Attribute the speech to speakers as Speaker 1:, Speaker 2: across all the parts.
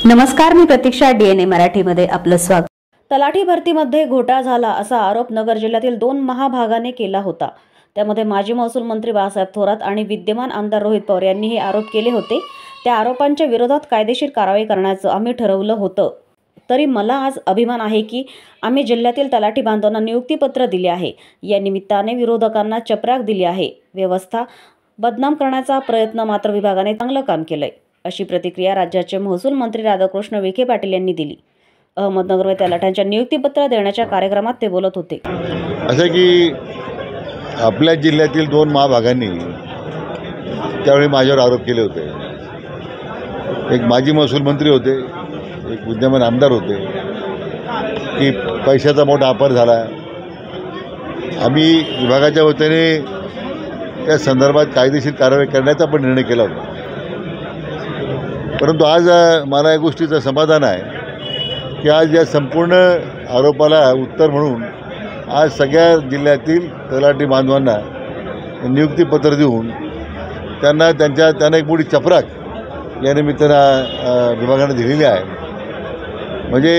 Speaker 1: नमस्कार, मी प्रतीक्षा, DNA मराठीमध्ये आपलं स्वागत। तलाठी भरतीमध्ये घोटाळा झाला असा आरोप नगर जिल्ह्यातील 2 महाभागाने केला होता। त्यामध्ये माजी महसूल मंत्री बाळासाहेब थोरात आणि विद्यमान आमदार रोहित पवार यांनी हे आरोप केले होते। त्या आरोपांच्या विरोधात कायदेशीर कारवाई करण्याचं आम्ही ठरवलं होतं। तरी मला आज अभिमान आहे की आम्ही जिल्ह्यातील तलाठी बांधवांना नियुक्तीपत्र दिले आहे। या निमित्ताने विरोधकांना चपराक दिली आहे। व्यवस्था बदनाम करण्याचा प्रयत्न मात्र विभागाने चांगलं काम केलंय, अशी प्रतिक्रिया राज्याचे महसूल मंत्री राधाकृष्ण विखे पाटील यांनी दिली। अहमदनगर तलाठ्यांच्या नियुक्तीपत्र देण्याच्या कार्यक्रमात ते बोलत होते।
Speaker 2: असं की आपल्या जिल्ह्यातील 2 महाभागांनी त्यावेळी माझ्यावर आरोप केले होते। एक माजी महसूल मंत्री होते, एक विद्यमान आमदार होते की पैशाचा मोठा वापर झाला। आम्ही विभागाच्या वतीने त्या संदर्भात कायदेशीर कारवाई करण्याचा पण निर्णय केला होता। परंतु आज मला या गोष्टीचं समाधान आहे की आज या संपूर्ण आरोपाला उत्तर म्हणून आज सगळ्या जिल्ह्यातील तलाठी बांधवांना नियुक्तीपत्र देऊन त्यांना एक मोठी चपराक या निमित्तानं विभागाने दिलेली आहे। म्हणजे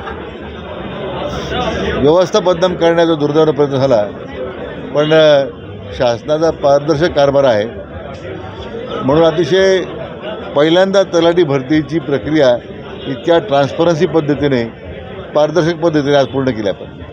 Speaker 2: व्यवस्था बदनाम करण्याचा दुर्दैवाने प्रयत्न झाला, पण शासनाचा पारदर्शक कारभार आहे म्हणून अतिशय पहिल्यांदा तलाठी भरतीची प्रक्रिया इतक्या ट्रान्सपरन्सी पद्धतीने, पारदर्शक पद्धतीने आज पूर्ण केली आपण।